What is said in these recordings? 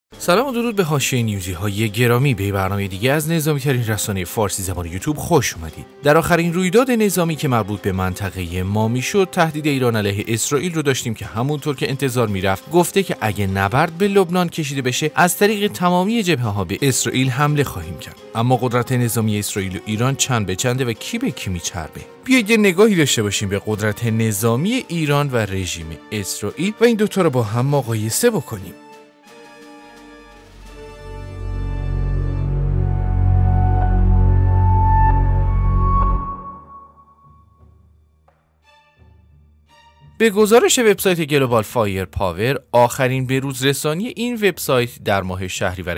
سلام و درود به حاشیه نیوزی های گرامی. به برنامه دیگه از نظامی ترین رسانه فارسی زبان یوتیوب خوش اومدید. در آخرین رویداد نظامی که مربوط به منطقه ما میشد، تهدید ایران علیه اسرائیل رو داشتیم که همونطور که انتظار میرفت گفته که اگه نبرد به لبنان کشیده بشه از طریق تمامی جبهه‌ها به اسرائیل حمله خواهیم کرد. اما قدرت نظامی اسرائیل و ایران چند به چنده و کی به کی میچربه. بیایید یه نگاهی داشته باشیم به قدرت نظامی ایران و رژیم اسرائیل و این دوتا رو با هم مقایسه بکنیم. به گزارش وبسایت گلوبال فایر پاور، آخرین بروز رسانی این وبسایت در ماه شهریور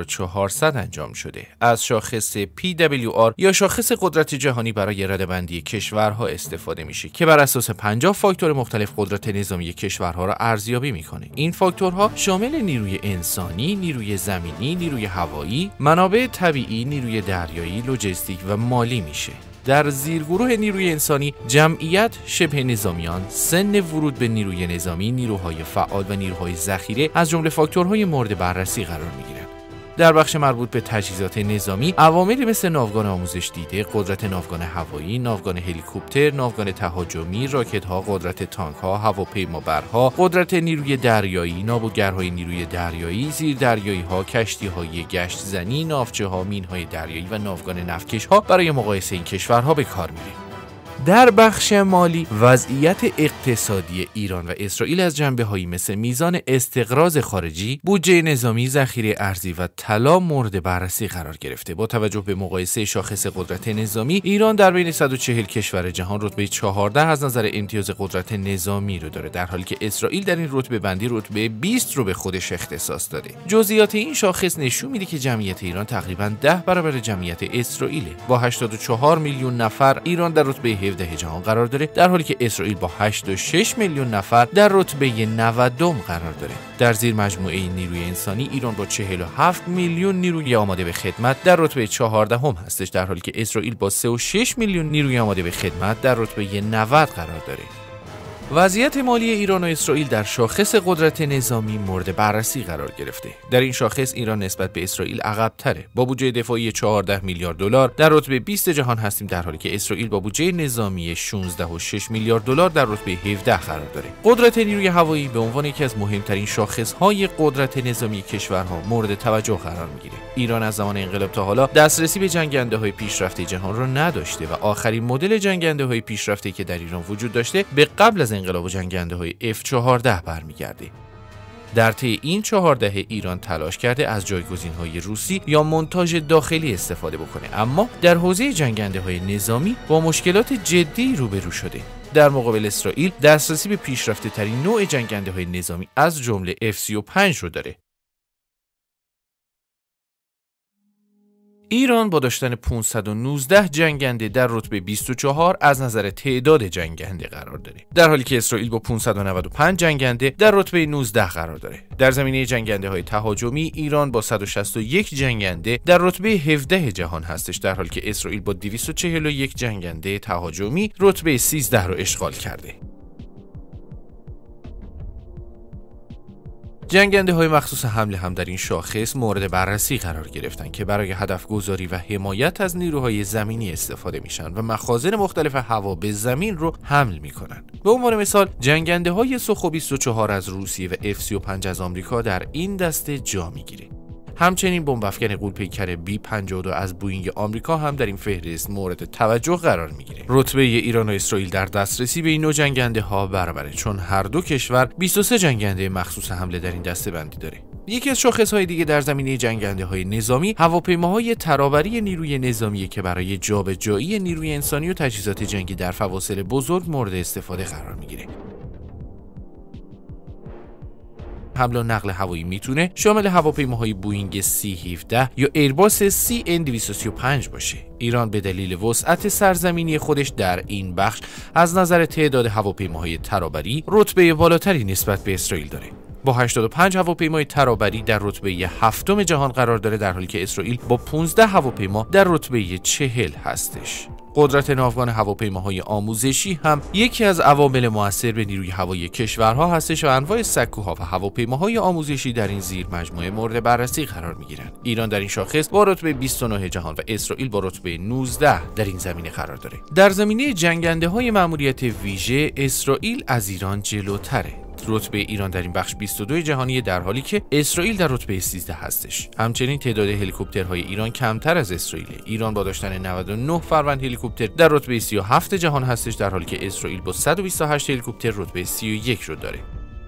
1400 انجام شده. از شاخص PWR یا شاخص قدرت جهانی برای رده‌بندی کشورها استفاده میشه که بر اساس 50 فاکتور مختلف قدرت نظامی کشورها را ارزیابی میکنه. این فاکتورها شامل نیروی انسانی، نیروی زمینی، نیروی هوایی، منابع طبیعی، نیروی دریایی، لوجستیک و مالی میشه. در زیرگروه نیروی انسانی، جمعیت شبه نظامیان، سن ورود به نیروی نظامی، نیروهای فعال و نیروهای ذخیره از جمله فاکتورهای مورد بررسی قرار می‌گیرند. در بخش مربوط به تجهیزات نظامی، عواملی مثل ناوگان آموزش دیده، قدرت ناوگان هوایی، ناوگان هلیکوپتر، ناوگان تهاجمی، راکت‌ها، قدرت تانک‌ها، هواپیمابرها، قدرت نیروی دریایی، نابودگرهای نیروی دریایی، زیردریایی‌ها، کشتی‌های گشت زنی، ناوچه‌ها، مین‌های دریایی و ناوگان نفتکش‌ها برای مقایسه این کشورها به کار می‌ره. در بخش مالی، وضعیت اقتصادی ایران و اسرائیل از جنبه‌هایی مثل میزان استقراض خارجی، بودجه نظامی، ذخیره ارزی و طلا مورد بررسی قرار گرفته. با توجه به مقایسه شاخص قدرت نظامی، ایران در بین 140 کشور جهان رتبه 14 از نظر امتیاز قدرت نظامی رو داره، در حالی که اسرائیل در این رتبه بندی رتبه 20 رو به خودش اختصاص داده. جزئیات این شاخص نشون میده که جمعیت ایران تقریباً 10 برابر جمعیت اسرائیل. با 84 میلیون نفر ایران در رتبه 17 جهان قرار داره، در حالی که اسرائیل با 86 میلیون نفر در رتبه 90 قرار داره. در زیر مجموعه نیروی انسانی، ایران با 47 میلیون نیروی آماده به خدمت در رتبه 14 هستش، در حالی که اسرائیل با 36 میلیون نیروی آماده به خدمت در رتبه 90 قرار داره. وضعیت مالی ایران و اسرائیل در شاخص قدرت نظامی مورد بررسی قرار گرفته. در این شاخص ایران نسبت به اسرائیل عقب‌تره. با بودجه دفاعی 14 میلیارد دلار در رتبه 20 جهان هستیم، در حالی که اسرائیل با بودجه نظامی 16.6 میلیارد دلار در رتبه 17 قرار داره. قدرت نیروی هوایی به عنوان یکی از مهمترین شاخص‌های قدرت نظامی کشورها مورد توجه قرار میگیره. ایران از زمان انقلاب تا حالا دسترسی به جنگنده‌های پیشرفته جهان را نداشته و آخرین مدل جنگنده‌های پیشرفته که در ایران وجود داشته به قبل از انقلاب جنگنده‌های F-14 برمیگرده. در طی این 14 ایران تلاش کرده از جایگزین‌های روسی یا مونتاژ داخلی استفاده بکنه، اما در حوزه جنگنده‌های نظامی با مشکلات جدی روبرو شده. در مقابل اسرائیل دسترسی به پیشرفته‌ترین نوع جنگنده‌های نظامی از جمله F-35 رو داره. ایران با داشتن 519 جنگنده در رتبه 24 از نظر تعداد جنگنده قرار داره، در حالی که اسرائیل با 595 جنگنده در رتبه 19 قرار داره. در زمینه جنگنده‌های تهاجمی، ایران با 161 جنگنده در رتبه 17 جهان هستش، در حالی که اسرائیل با 241 جنگنده تهاجمی رتبه 13 رو اشغال کرده. جنگنده‌های مخصوص حمله هم در این شاخص مورد بررسی قرار گرفتن که برای هدف گذاری و حمایت از نیروهای زمینی استفاده میشن و مخازن مختلف هوا به زمین رو حمل میکنن. به عنوان مثال، جنگنده‌های سوخو 24 از روسیه و F-35 از آمریکا در این دسته جا میگیره. همچنین بمب افکن غول‌پیکر B-52 از بوئینگ آمریکا هم در این فهرست مورد توجه قرار میگیره. رتبه ایران و اسرائیل در دسترسی به این نوع جنگنده‌ها برابره، چون هر دو کشور 23 جنگنده مخصوص حمله در این دسته بندی داره. یکی از شاخص‌های دیگه در زمینه جنگنده‌های نظامی، هواپیماهای ترابری نیروی نظامی که برای جابجایی نیروی انسانی و تجهیزات جنگی در فواصل بزرگ مورد استفاده قرار میگیره. حمل و نقل هوایی میتونه شامل هواپیماهای بوئینگ C-17 یا ایرباس CN-235 باشه. ایران به دلیل وسعت سرزمینی خودش در این بخش از نظر تعداد هواپیماهای ترابری رتبه بالاتری نسبت به اسرائیل داره. با 85 هواپیمای ترابری در رتبه 7 جهان قرار داره، در حالی که اسرائیل با 15 هواپیما در رتبه 40 هستش. قدرت ناوگان هواپیماهای آموزشی هم یکی از عوامل مؤثر به نیروی هوایی کشورها هستش و انواع سکوها و هواپیماهای آموزشی در این زیر مجموعه مورد بررسی قرار میگیرند. ایران در این شاخص با رتبه 29 جهان و اسرائیل با رتبه 19 در این زمینه قرار داره. در زمینه جنگنده‌های مأموریت ویژه اسرائیل از ایران جلوتره. رتبه ایران در این بخش 22 جهانی، در حالی که اسرائیل در رتبه 13 هستش. همچنین تعداد هلیکوپترهای ایران کمتر از اسرائیل. ایران با داشتن 99 فروند هلیکوپتر در رتبه 37 جهان هستش، در حالی که اسرائیل با 128 هلیکوپتر رتبه 31 رو داره.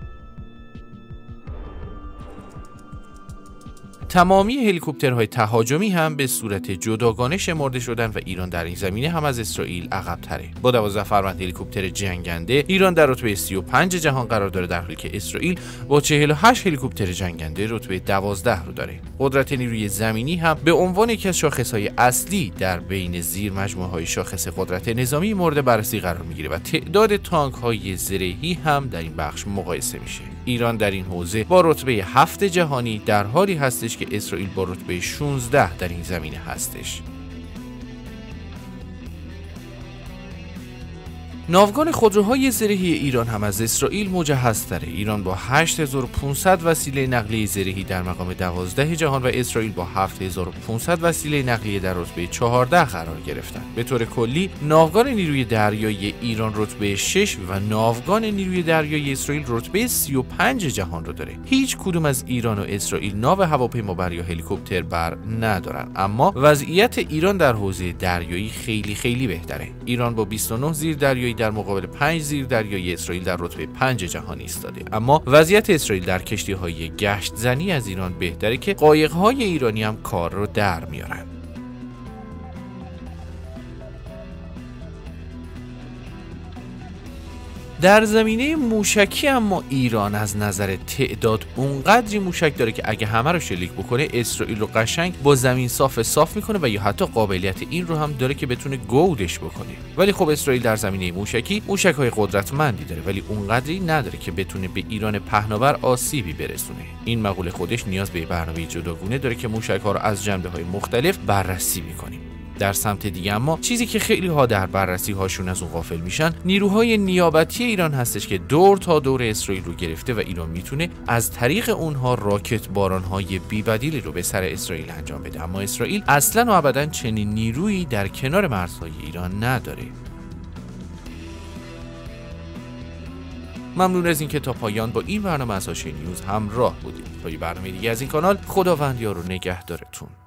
تمامی هلیکوپترهای تهاجمی هم به صورت جداگانه شمرده شدن و ایران در این زمینه هم از اسرائیل عقب تره. با 12 فروند هلیکوپتر جنگنده ایران در رتبه 35 جهان قرار داره، در حالی که اسرائیل با 48 هلیکوپتر جنگنده رتبه 12 رو داره. قدرت نیروی زمینی هم به عنوان یکی از شاخصهای اصلی در بین زیر مجموعه‌های شاخص قدرت نظامی مورد بررسی قرار میگیره و تعداد تانک‌های زرهی هم در این بخش مقایسه میشه. ایران در این حوزه با رتبه 7 جهانی در حالی هستش که اسرائیل با رتبه 16 در این زمینه هستش. ناوگان خودروهای زرهی ایران هم از اسرائیل مجهزتره. ایران با 8500 وسیله نقلیه زرهی در مقام 12 جهان و اسرائیل با 7500 وسیله نقلیه در رتبه 14 قرار گرفتن. به طور کلی ناوگان نیروی دریایی ایران رتبه 6 و ناوگان نیروی دریایی اسرائیل رتبه 35 جهان رو داره. هیچ کدوم از ایران و اسرائیل ناو هواپیمابر یا هلیکوپتر بر ندارن، اما وضعیت ایران در حوزه دریایی خیلی بهتره. ایران با 29 زیر دریایی در مقابل 5 زیر دریایی اسرائیل در رتبه 5 جهانی ایستاده. اما وضعیت اسرائیل در کشتی‌های گشت زنی از ایران بهتره که قایق‌های ایرانی هم کار رو در میارن. در زمینه موشکی اما ایران از نظر تعداد اونقدری موشک داره که اگه همه رو شلیک بکنه اسرائیل رو قشنگ با زمین صاف میکنه و یا حتی قابلیت این رو هم داره که بتونه گودش بکنه. ولی خب اسرائیل در زمینه موشکی موشک‌های قدرتمندی داره، ولی اونقدری نداره که بتونه به ایران پهناور آسیبی برسونه. این مقوله خودش نیاز به برنامه جداگونه داره که موشک‌ها رو از جنبه‌های مختلف بررسی میکنیم. در سمت دیگه اما چیزی که خیلی ها در بررسی هاشون از اون غافل میشن، نیروهای نیابتی ایران هستش که دور تا دور اسرائیل رو گرفته و ایران میتونه از طریق اونها راکت بارانهای بی‌بدیلی رو به سر اسرائیل انجام بده. اما اسرائیل اصلا و ابدا چنین نیرویی در کنار مرزهای ایران نداره. ممنون از اینکه تا پایان با این برنامه از حاشیه نیوز همراه بودید. تا یه برنامه دیگه از این کانال، خداوند یار و نگهدارتون.